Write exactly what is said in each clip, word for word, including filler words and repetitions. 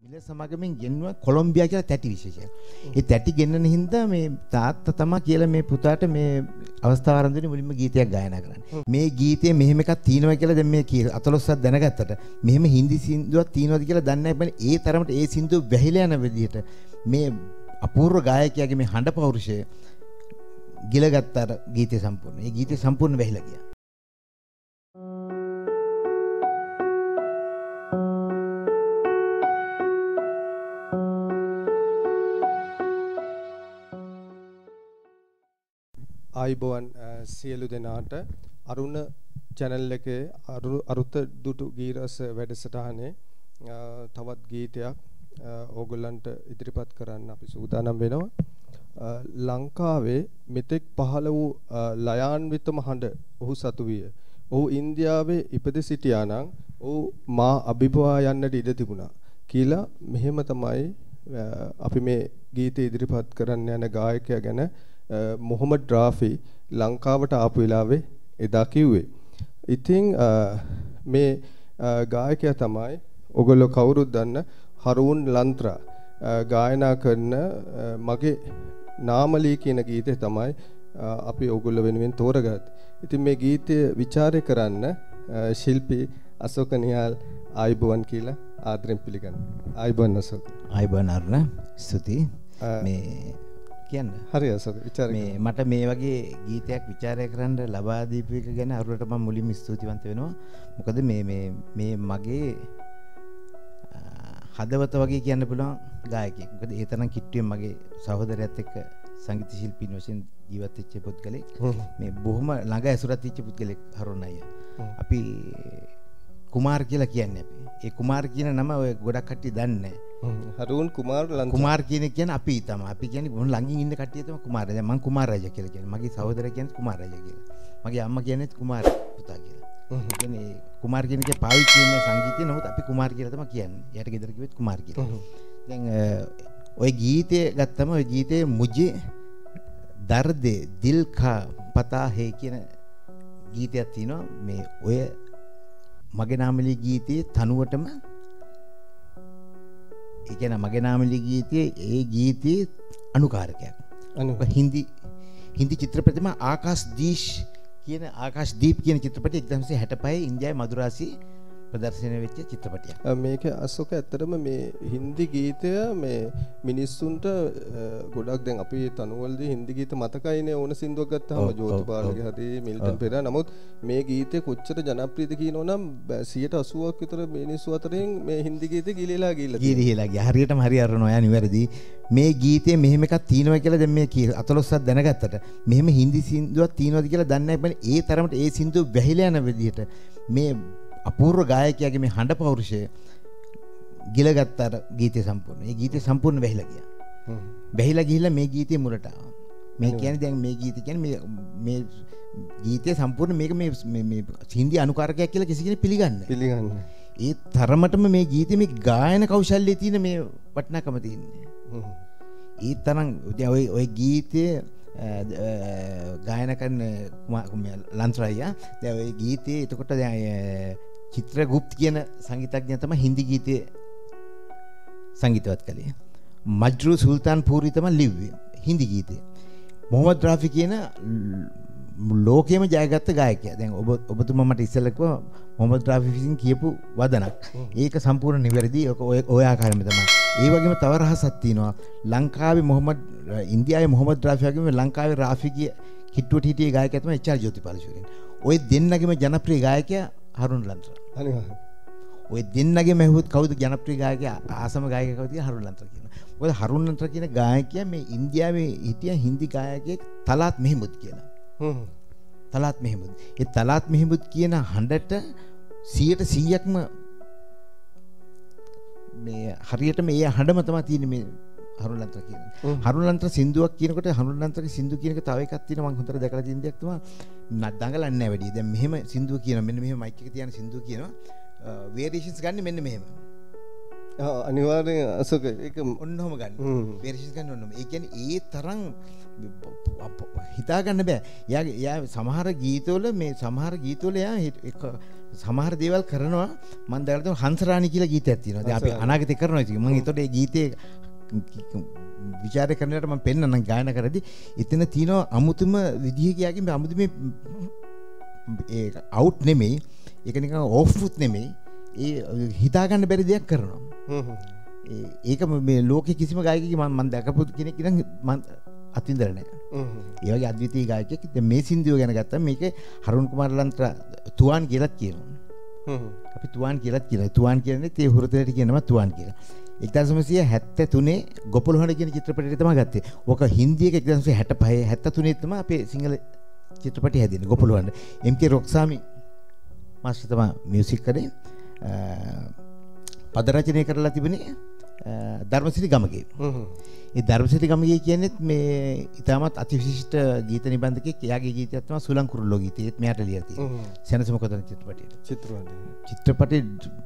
මිල සමාගමෙන් ගෙන්නුවා කොලොම්බියා කියලා තැටි විශේෂයක්. ඒ තැටි ගෙන්නන හින්දා මේ තාත්තා තමයි කියලා මේ පුතාට මේ අවස්ථාව ආරම්භ වෙන්නේ මුලින්ම ගීතයක් ගායනා කරන්න. මේ ගීතයේ මෙහෙම එකක් තියෙනවා කියලා දැන් මේ අතලොස්සක් දැනගත්තට මෙහෙම හින්දි සින්දුවක් තියෙනවද කියලා දන්නේ නැහැ. ඒ තරමට ඒ සින්දුව වැහිලා යන විදිහට මේ අපූර්ව ගායකයාගේ මේ හඬ පෞරුෂය ගිලගත්ත අර ගීතය සම්පූර්ණ. ඒ ගීතය සම්පූර්ණ වැහිලා ගියා. ආයිබෝවන් සියලු දෙනාට අරුණ channel එකේ අරුත දුටු ගීරස වැඩසටහනේ තවත් ගීතයක් ඕගොල්ලන්ට ඉදිරිපත් කරන්න අපි සූදානම් වෙනවා. ලංකාවේ මෙතෙක් පහළ වූ ලයාන්විතම හඬ ඔහු සතු විය. ඔහු ඉන්දියාවේ ඉපද සිටියා නම් ඔහු මා අභිභවා යන්නට ඉඩ තිබුණා කියලා මෙහෙම තමයි අපි මේ ගීතය ඉදිරිපත් කරන්න යන ගායකයා ගැන මොහමඩ් රාෆි ලංකාවට ආපු වෙලාවේ එදා කිව්වේ. ඉතින් මේ ගායකයා තමයි ඔයගොල්ලෝ කවුරුත් දන්න හරුන් ලන්ත්‍රා ගායනා කරන මගේ නාමලී කියන ගීතය තමයි අපි ඔයගොල්ලෝ වෙනුවෙන් තෝරගත්තේ. ඉතින් මේ ගීතය ਵਿਚාරය කරන්න ශිල්පී අශෝක නිහාල් ආයිබෝවන් කියලා ආදරෙන් පිළිගන්නවා. ආයිබෝවන් අශෝක. ආයිබෝවන් අරුණ. ස්තුතියි. මේ කියන්න හරි අශෝක විචාරය මේ මට මේ වගේ ගීතයක් ਵਿਚාරය කරන්න ලබා දීපු එක ගැන අරුණට මම මුලින්ම ස්තුතිවන්ත වෙනවා. මොකද මේ මේ මේ මගේ හදවත වගේ කියන්න පුළුවන් ගායකයෙක්. මොකද ඒ තරම් කිට්ටුවෙන් මගේ සහෝදරයත් එක්ක සංගීත ශිල්පීන් වශයෙන් ජීවත් වෙච්ච පුද්ගලෙක්. මේ බොහොම ළඟ ඇසුරත් වෙච්ච පුද්ගලෙක් හරුන් අයියා. අපි කුමාර් කියලා කියන්නේ අපි. ඒ කුමාර් කියන නම ඔය ගොඩක් කට්ටිය දන්නේ නැහැ. හරුන් කුමාර් ලන්ත්‍රා. කුමාර් කියන කියන්නේ අපි තමයි. අපි කියන්නේ මොන ළඟින් ඉන්න කට්ටිය තමයි කුමාර්. දැන් මම කුමාර් රජා කියලා කියන්නේ. මගේ සහෝදරයා කියන්නේ කුමාර් රජා කියලා. මගේ අම්මා කියන්නේ කුමාර් පුතා කියලා. ඒ කියන්නේ කුමාර් කියන එක පාවිච්චි වෙන සංගීතය නමුත් අපි කුමාර් කියලා තමයි කියන්නේ. එයාට ගෙදර කිව්වෙත් කුමාර් කියලා. දැන් ඔය ගීතය ගත්තම ඔය ගීතේ මුජේ දර්දේ දිල් කා පතා හේ කියන ගීතයක් තියෙනවා. මේ ඔය මගේ නාමලී ගීතයේ තනුවටම ඒ කියන්නේ මගේ නාමලී ගීතයේ ඒ ගීතයේ අනුකාරකයක්. අනුක හින්දි හින්දි චිත්‍රපටයේම ආකාශ දීශ් කියන ආකාශ දීප් කියන චිත්‍රපටය එක්දහස් නවසිය හැටපහේ ඉන්දියාවේ මදුරාසි ප්‍රදර්ශනය වෙච්ච චිත්‍රපටයක්. මේක අශෝක ඇත්තටම මේ හින්දි ගීතය මේ මිනිස්සුන්ට ගොඩක් දැන් අපි තනුවලදී හින්දි ගීත මතකයිනේ ඕන සින්දුවක් ගත්තාම ජෝතිපාලගේ හරි මිල්ටන් පෙරේරා. නමුත් මේ ගීතේ කොච්චර ජනප්‍රියද කියනවනම් සියයට අසූවක් විතර මිනිස්සු අතරින් මේ හින්දි ගීතේ ගිලිලා ගිහිල්ලා ගිලිලා ගියා. හරියටම හරි අරනවා යා නිවැරදි. මේ ගීතේ මෙහෙම එකක් තියෙනවා කියලා දැන් මේ අතලොස්සක් දැනගත්තට මෙහෙම හින්දි සින්දුවක් තියෙනවද කියලා දන්නේ නැහැ. ඒ තරමට ඒ සින්දුව වැහිලා යන විදිහට මේ අපූර්ව ගායකයාගේ මේ හඬ පෞරුෂය ගිලගත්ත අර ගීතය සම්පූර්ණ. ඒ ගීතය සම්පූර්ණ වැහිලා ගියා. වැහිලා ගිහිල්ලා මේ ගීතේ මුලට ආවා. මේ කියන්නේ දැන් මේ ගීතය කියන්නේ මේ මේ ගීතය සම්පූර්ණ මේක මේ මේ හින්දි අනුකාරකයක් කියලා කිසි කෙනෙක් පිළිගන්නේ පිළිගන්නේ. ඒ තරමටම මේ ගීතේ මේ ගායන කෞශල්‍යයේ තියෙන මේ වටිනාකම තියෙන්නේ. ඒ තරම් ඔය ඔය ගීතයේ ගායන කරන ලන්ත්‍රායියා දැන් ඔය ගීතේ එතකොට දැන් චිත්‍රගුප්ත කියන සංගීතඥයා තමයි හින්දි ගීතේ සංගීතවත් කළේ. මජ්රු සුල්තාන් පූරි තමයි ලිව්වේ හින්දි ගීතේ. මොහමඩ් රාෆි කියන ලෝකෙම ජයගත්ත ගායකයා. දැන් ඔබ ඔබතුමා මට ඉස්සෙල්ලා කිව්වා මොහමඩ් රාෆි විසින් කියපු වදනක්. ඒක සම්පූර්ණ නිවැරදි. ඔය ඔය ආකාරයෙන්ම තමයි. ඒ වගේම තව රහසක් තියෙනවා. ලංකාවේ මොහමඩ් ඉන්දියාවේ මොහමඩ් රාෆි වගේම ලංකාවේ රාෆිගේ හිට්ටුවට හිටියේ ගායකයා තමයි එච් ආර් ජෝතිපාල ශූරින්. ඔය දෙන්නගේම ජනප්‍රිය ගායකයා හරුන් ලන්ත්‍රා. අනිවාර්යයෙන්. ඔය දෙන්නගේම ඇහුවොත් කවුද ජනප්‍රිය ගායකයා ආසම ගායකයා කවුද කියලා හරුන් ලන්ත්‍රා කියනවා. මොකද හරුන් ලන්ත්‍රා කියන ගායකයා මේ ඉන්දියාවේ හිටිය හින්දි ගායකයෙක් තලාත් මෙහෙමුද් කියලා. හ්ම්. තලාත් මෙහෙමුද්. ඒ තලාත් මෙහෙමුද් කියන හඬට සියයට සීයක්ම මේ හරියටම ඒ හඬම තමයි තියෙන්නේ මේ හරුන් ලන්ත්‍රා කියන්නේ. හරුන් ලන්ත්‍රා සින්දුවක් කියනකොට හරුන් ලන්ත්‍රාගේ සින්දු කියන එක තව එකක් තියෙනවා මම හොඳට දැකලා තියෙන දෙයක් තමයි දඟලන්නේ නැහැ වැඩි. දැන් මෙහෙම සින්දුව කියනවා මෙන්න මෙහෙම මයික් එක තියන සින්දුව කියනවා වේරියේෂන්ස් ගන්න මෙන්න මෙහෙම. ආ අනිවාර්යෙන් අසක ඒක ඔන්නෝම ගන්න. වේරියේෂන්ස් ගන්න ඔන්නෝම. ඒ කියන්නේ ඒ තරම් හිතා ගන්න බෑ. එයාගේ එයා සමහර ගීතවල මේ සමහර ගීතවල එයා සමහර දේවල් කරනවා මම දැකලා තියෙනවා හංසරාණි කියලා ගීතයක් තියෙනවා. දැන් අපි අනාගතේ කරනවා ඉතින් මම ඒතකොට ඒ ගීතේ විචාරය කරනකොට මම පෙන්නනම් ගායනා කරද්දි එතන තියෙනවා අමුතුම විදිහ කියාකින් මේ අමුතු මේ ඒ අවුට් නෙමෙයි ඒක නිකන් ඕෆ්ුත් නෙමෙයි ඒ හිතා ගන්න බැරි දෙයක් කරනවා. හ්ම් ඒක මේ ලෝකේ කිසිම ගායකයෙක් මම මම දැකපු කෙනෙක් ඉතින් මම අත්විඳලා නැහැ. හ්ම් ඒ වගේ අද්විතීය ගායකයෙක් දැන් මේ සින්දුව ගැන ගත්තම මේකේ හරුන් කුමාර ලන්ත්‍ර තුවාන් කියලාත් කියනවා. හ්ම් අපි තුවාන් කියලාත් කියනවා. තුවාන් කියන්නේ තේ හුරතලට කියනවා තුවාන් කියලා. එක්දාස් නවසිය හැත්තෑ තුනේ ගොපළු හඬ කියන චිත්‍රපටය තමයි ගත්තේ. ඕක හින්දි එක එක්දාස් නවසිය හැත්තෑ පහ හැත්තෑ තුනේ තමයි අපේ සිංහල චිත්‍රපටය හැදෙන්නේ ගොපළු හඬ. එම්.කේ රොක්සාමි මාස්ටර් තමයි මියුසික් කරේ. පද රචනය කරලා තිබුණේ ධර්මසිරි ගමගේ. ඒ ධර්මසිරි ගමගේ කියන්නේ මේ ඉතාමත් අතිවිශිෂ්ට ගීත නිබන්ධකෙක්. එයාගේ ගීතයක් තමයි සුලං කුරුල්ලෝ ගීතය. ඒත් මෙයාට ලියලා තියෙන්නේ. සෙනසුම කොතන චිත්‍රපටයේ. චිත්‍රපටයේ. චිත්‍රපටයේ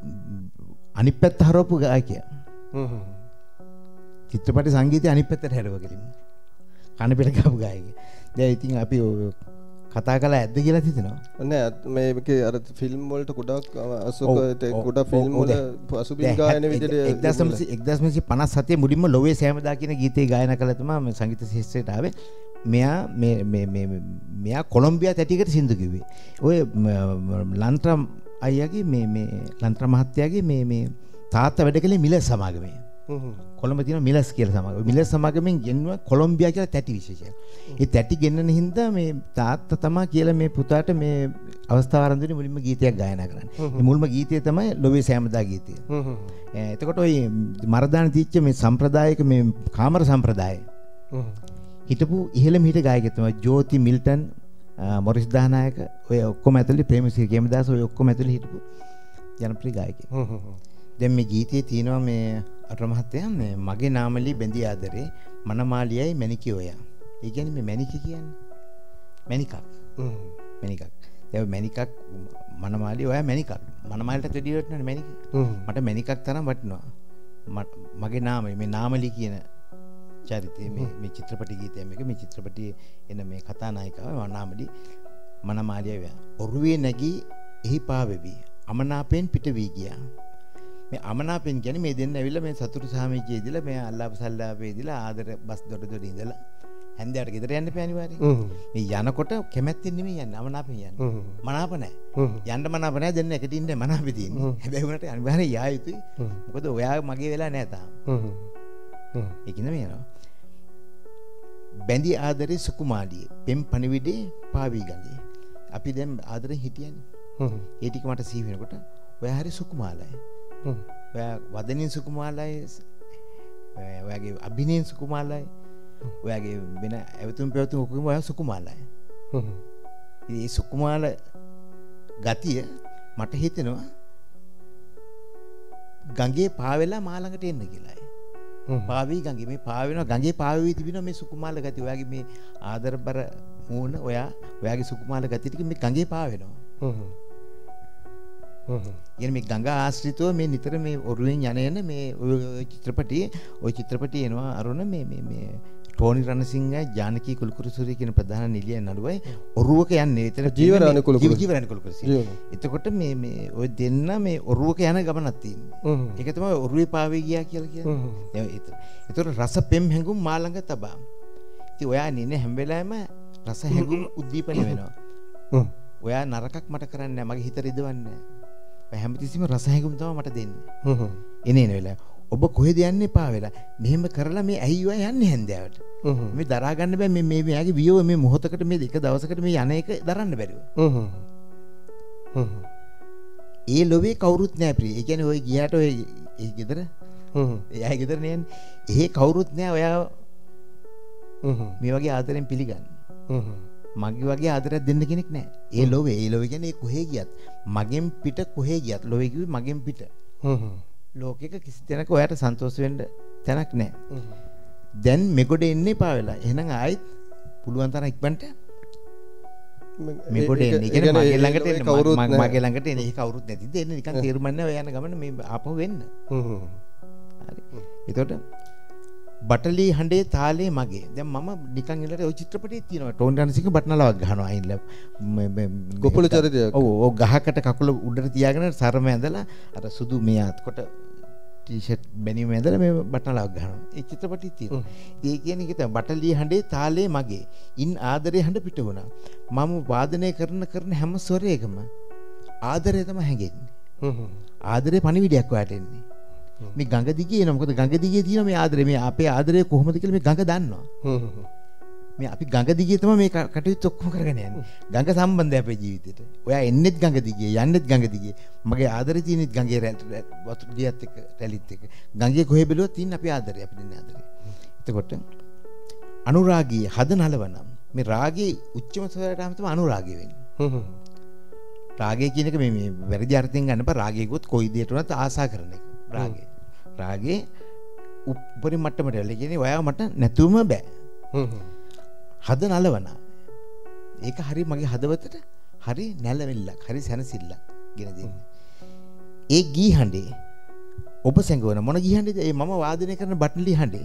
අනිත් පැත්ත හරවපු ගායකයා. හ්ම්. චිත්‍රපටයේ සංගීතය අනිත් පැත්තට හැරවගලින්. කන පිට ගාපු ගායකයා. දැන් ඉතින් අපි කතා කළා ඇද්ද කියලා හිතෙනවා. නෑ මේකේ අර ෆිල්ම් වලට ගොඩක් අසෝක ගොඩක් ෆිල්ම් වල පසුබිම් ගායන විදිහට එක්දාස් නවසිය පනස් හතේ මුලින්ම ලොවේ සෑමදා කියන ගීතේ ගායනා කළා තමයි මේ සංගීත ශිෂ්‍යයට ආවේ. මෙයා මේ මේ මේ මෙයා කොලොම්බියා තැටියකට සින්දු කිව්වේ. ඔය ලන්ත්‍රා අයියාගේ මේ මේ ලන්ත්‍රා මහත්තයාගේ මේ මේ තාත්තා වැඩ කළේ මිලස් සමාගමේ. කොළඹ තියෙන මිලස් කියලා සමාගම. මිලස් සමාගමෙන් ගෙන්නුවා කොලොම්බියා කියලා තැටි විශේෂයක්. ඒ තැටි ගෙන්නන හින්දා මේ තාත්තා තමයි කියලා මේ පුතාට මේ අවස්ථාව ආරම්භ වෙන්නේ මුලින්ම ගීතයක් ගායනා කරන්න. මේ මුල්ම ගීතය තමයි ලොවේ සෑමදා ගීතය. එතකොට ඔය මරදාන තීච්ච මේ සම්ප්‍රදායික මේ කාමර සම්ප්‍රදාය. හිටපු ඉහළම හිට ගායකයෙක් තමයි ජෝති මිල්ටන්, මොරිස් දානායක ඔය ඔක්කොම ඇතුළේ ප්‍රේමසිරි ගේමදාස ඔය ඔක්කොම ඇතුළේ හිටපු ජනප්‍රිය ගායකයෙක්. දැන් මේ ගීතයේ තියෙනවා මේ අර මහත්තයා මේ මගේ නාමලි බැඳී ආදරේ මනමාලියයි මැනිකේ ඔයා. ඒ කියන්නේ මේ මැනිකේ කියන්නේ මැනිකක්. හ්ම් මැනිකක්. දැන් මැනිකක් මනමාලිය ඔයා මැනිකක්. මනමාලියට දෙඩිය වටනනේ මැනික. මට මැනිකක් තරම් වටිනවා. මගේ නාමය මේ නාමලි කියන චරිතය මේ මේ චිත්‍රපට ගීතය මේක මේ චිත්‍රපටයේ එන මේ කතානායිකාව නාමලි මනමාලිය ඔයා. ඔරුවේ නැගී එහි පාවෙවි. අමනාපෙන් පිට වී ගියා. මේ අමනාපෙන් කියන්නේ මේ දෙන්න ඇවිල්ලා මේ සතුරු සාමිච්චේ ඉදලා මේ අල්ලාප සල්ලාපේ ඉදලා ආදර බස් දොඩ දොඩ ඉඳලා හැන්දෑවට ගෙදර යන්න එපා අනිවාර්යෙන්. මේ යනකොට කැමැත්තෙන් නෙමෙයි යන්නේ අමනාපෙන් යන්නේ. මනාප නැහැ. යන්න මනාප නැහැ දෙන්න එකට ඉන්න මනාපෙ තියෙන්නේ. හැබැයි උනට අනිවාර්යෙන් යා යුතුයි. මොකද ඔයා මගේ වෙලා නැහැ තාම. ඒකින්ද මේ යනවා. බැඳි ආදරේ සුකුමාලියේ පෙම් පණිවිඩේ පාවී ගඟේ. අපි දැන් ආදරෙන් හිටියන්නේ. ඒ ටික මට සිහි වෙනකොට ඔයා හරි සුකුමාලයි. ඔයා වදනින් සුකුමාලයි ඔයාගේ අභිනයෙන් සුකුමාලයි ඔයාගේ වෙන ඇවතුම් පැවතුම් ඔක්කොම ඔයා සුකුමාලයි. ඉතින් මේ සුකුමාල ගතිය මට හිතෙනවා ගඟේ පාවෙලා මා ළඟට එන්න කියලායි. පාවී ගඟේ මේ පාවෙනවා ගඟේ පාවෙවි තිබෙනවා මේ සුකුමාල ගතිය. ඔයාගේ මේ ආදරබර මූණ ඔයා ඔයාගේ සුකුමාල ගතිය ටික මේ ගඟේ පාවෙනවා. يعني මේ ගංගා ආශ්‍රිතව මේ නිතර මේ ඔරුවෙන් යන එන මේ ඔය චිත්‍රපටියේ ඔය චිත්‍රපටියේ එනවා අරුණ මේ මේ මේ ටෝනි රණසිංහයි ජානකී කුලකුරුසූරිය කියන ප්‍රධාන නිලිය නළුවයි ඔරුවක යන්නේ. එතන ජීවරාණි කුලකුරුසූරිය ජීවරාණි කුලකුරුසූරිය. එතකොට මේ මේ ඔය දෙන්න මේ ඔරුවක යන ගමනක් තියෙනවා. ඒක තමයි ඔරුවේ පාවේ ගියා කියලා කියන්නේ. ඒතකොට රස පෙම් හැඟුම් මා ළඟ තබා. ඉතින් ඔයා නිනේ හැම වෙලාවෙම රස හැඟුම් උද්දීපන වෙනවා. ඔයා නරකක් මට කරන්නේ නැහැ. මගේ හිත රිදවන්නේ නැහැ. හැමතිස්සෙම රස හැඟුම් තමයි මට දෙන්නේ. හ්ම්. එනේ එන වෙලාව. ඔබ කොහෙද යන්නේ පා වෙලා? මෙහෙම කරලා මේ ඇහිවා යන්නේ හැන්දෑවට. හ්ම්. මේ දරා ගන්න බෑ මේ මේ මෙයාගේ වියෝ මේ මොහොතකට මේ එක දවසකට මේ යන එක දරන්න බැරිව. හ්ම්. හ්ම්. ඒ ලෝවේ කවුරුත් නැහැ ප්‍රිය. ඒ කියන්නේ ඔය ගියාට ඔය ඒ ගෙදර හ්ම්. එයා ගෙදර නේ යන්නේ. එහෙ කවුරුත් නැහැ ඔයා හ්ම්. මේ වගේ ආදරෙන් පිළිගන්න. හ්ම්. මගේ වගේ ආදරයක් දෙන්න කෙනෙක් නැහැ. ඒ ලෝවේ ඒ ලෝවේ කියන්නේ කොහේ ගියත් මගෙන් පිට කොහේ ගියත් ලෝවේ කිව්වේ මගෙන් පිට. හ්ම්. ලෝකෙක කිසි තැනක ඔයාට සන්තෝෂ වෙන්න තැනක් නැහැ. දැන් මෙගොඩ එන්නේ පා වෙලා. එහෙනම් ආයෙත් පුළුවන් තරම් ඉක්මනට මෙගොඩ එන්නේ. ඒ කියන්නේ මගේ ළඟට එන්න කවුරුත් නැහැ. මගේ ළඟට එන්නේ. ඒක කවුරුත් නැතිද එන්නේ නිකන් තේරුම් නැහැ ඔය යන ගමන මේ ආපහු වෙන්න. හ්ම්. හරි. එතකොට බටලි හඬේ තාලේ මගේ. දැන් මම නිකන් ඉලට ওই චිත්‍රපටයේ තියෙනවා. ටෝන් ඩාන්සික බටනලාවක් ගහනවා අයින්ල. ගොපළු චරිතයක්. ඔව් ඔව් ගහකට කකුල උඩට තියාගෙන සරම ඇඳලා අර සුදු මේ අත්කොට ටී-ෂර්ට් බැනිම ඇඳලා මේ බටනලාවක් ගහනවා. ඒ චිත්‍රපටයේ තියෙනවා. ඒ කියන්නේ ඒක තමයි බටලි හඬේ තාලේ මගේ. ඉන් ආදරේ හඬ පිට වුණා. මම වාදනය කරන කරන හැම ස්වරයකම ආදරය තමයි හැංගෙන්නේ. හ්ම් හ්ම්. ආදරේ පණිවිඩයක් වැටෙන්නේ. මේ ගඟ දිගේ එනවා. මොකද ගඟ දිගේ තියෙන මේ ආදරේ මේ අපේ ආදරේ කොහොමද කියලා මේ ගඟ දන්නවා. හ්ම් හ්ම්. මේ අපි ගඟ දිගේ තමයි මේ කටයුතු ඔක්කොම කරගෙන යන්නේ. ගඟ සම්බන්ධයි අපේ ජීවිතේට. ඔයා එන්නෙත් ගඟ දිගේ, යන්නෙත් ගඟ දිගේ. මගේ ආදරේ තියෙනෙත් ගඟේ වතුර දියත් එක්ක රැලිත් එක්ක. ගඟේ කොහෙ බැලුවත් තියෙන අපේ ආදරේ, අපි දෙන්නේ ආදරේ. එතකොට අනුරාගී හද නලවනම් මේ රාගයේ උච්චම ස්වරයට ආවම තමයි අනුරාගය වෙන්නේ. හ්ම් හ්ම්. රාගය කියන එක මේ මේ වැරදි අර්ථයෙන් ගන්න බෑ. රාගය කිව්වොත් කොයි දෙයට උනත් ආසා කරන එක. රාගය. රාගේ උපරිම මට්ටමට වෙලා කියන්නේ ඔයා මට නැතුවම බෑ. හ්ම් හ්ම්. හද නලවන. ඒක හරි මගේ හදවතට හරි නැලවිල්ලක්, හරි සැනසෙල්ලක් ගෙන දෙන්නේ. ඒ ගී හඬේ ඔබ සැඟවන මොන ගී හඬේද? ඒ මම වාදනය කරන බටලි හඬේ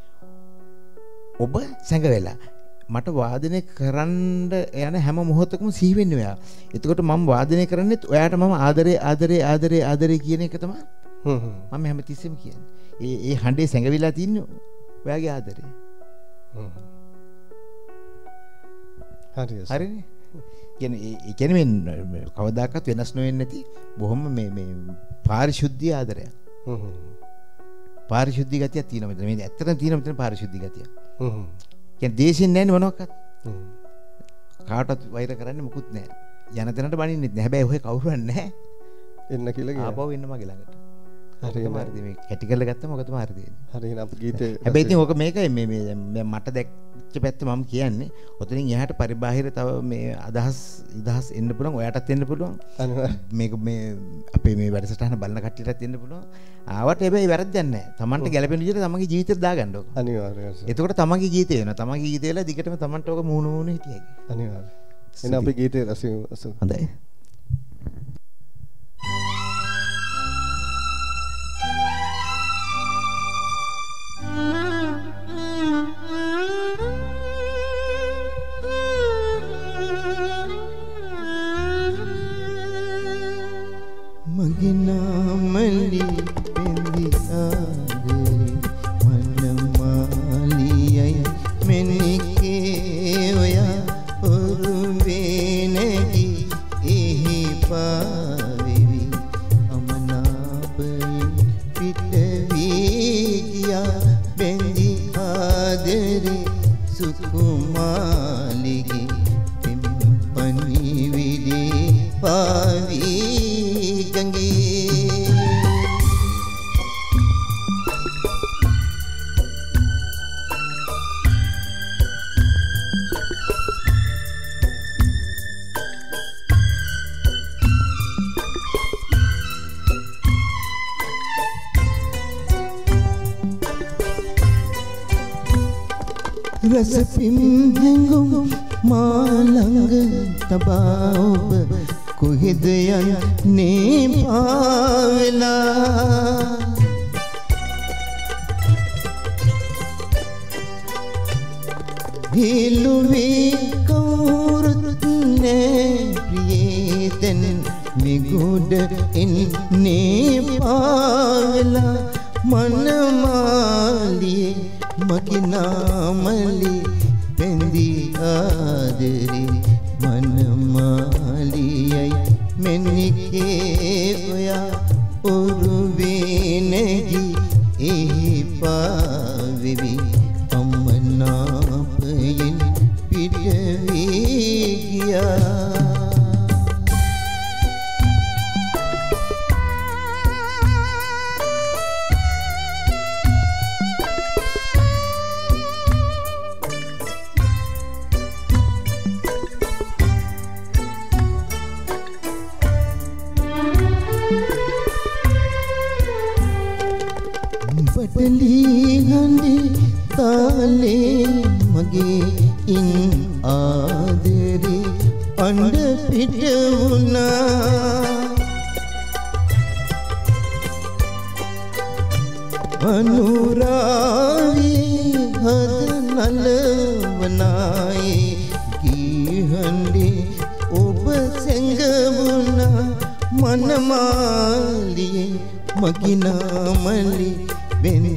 ඔබ සැඟවෙලා මට වාදනය කරන්න යන හැම මොහොතකම සිහි වෙන්නේ ඔයා. එතකොට මම වාදනය කරන්නේත් ඔයාට මම ආදරේ ආදරේ ආදරේ ආදරේ කියන එක තමයි. හ්ම් හ්ම්. මම හැමතිස්සෙම කියන්නේ. ඒ ඒ හඬේ සැඟවිලා තින්නේ ඔයාගේ ආදරේ. හ්ම්. හරිද? හරිනේ. කියන්නේ ඒ කියන්නේ මේ කවදාකවත් වෙනස් නොවෙන්නේ නැති බොහොම මේ මේ පාරිශුද්ධ ආදරයක්. හ්ම් හ්ම්. පාරිශුද්ධ ගතියක් තියෙනවා මෙතන. මේ ඇත්තටම තියෙනවා මෙතන පාරිශුද්ධ ගතියක්. හ්ම් හ්ම්. කියන්නේ දේශින් නැන්නේ මොනවාක්වත්. හ්ම්. කාටවත් වෛර කරන්නේ මුකුත් නැහැ. යන තැනට බනින්නෙත් නැහැ. හැබැයි ඔය කවුරුවත් නැහැ. එන්න කියලා කියනවා. ආපහු එන්න මගේ ළඟට. හරියම හරිද මේ කැටි කරලා ගත්තම ඔක තමයි හරිද වෙන්නේ. හරියන අපේ ගීතේ. හැබැයි ඉතින් ඔක මේකයි මේ මේ මට දැක්ච පැත්ත මම කියන්නේ. ඔතනින් එහාට පරිබාහිර තව මේ අදහස් ඉදහස් එන්න පුළුවන්. ඔයාටත් එන්න පුළුවන්. මේක මේ අපේ මේ වැඩසටහන බලන කට්ටියටත් එන්න පුළුවන්. ආවට හැබැයි වැරද්දක් නැහැ. Tamanට ගැළපෙන විදිහට තමන්ගේ ජීවිතේට දාගන්න ඕක. අනිවාර්යයෙන්. එතකොට තමන්ගේ ගීතේ වෙනවා. තමන්ගේ ගීතේ වෙලා දිගටම තමන්ට ඔක මූණ මූණ හිටියයි. අනිවාර්යයෙන්. එන අපේ ගීතේ රසිමු. හොඳයි. මගිනාමලි පෙන්දි ආදරේ මනමාලියයි මෙනිකේ ඔයා ඔරුවේ නැගි එහි පාවිවි අමනාපයෙන් පිට වී ගියා බෙන්දි ආදරේ සුකුමාලිගේ පණිවිඩේ පාවි රසපින් හැඟුම් මාළඟ තබා ඔබ කොහෙද යන්නේ පාවෙලා හිලුවේ කවුරුත් නෑ ප්‍රියේතෙන් මිගුඩ එන්නේ පාවෙලා මනමාලියේ මගිනාමලි පෙන්දි ආදරේ මනමාලියයි මෙනිකේ ඔයා ඔරුවේ නැගි එහි පාවිවි අමනාපයෙන් පිට වී ගියා. බටලි හඬේ තාලේ මගේ ඉන් ආදරේ අඬ පිට වුණා අනුරාවේ හද නලවනායේ ගීහඬේ ඔබ සැඟවුණා මනමාලියේ මගිනාමලි වෙන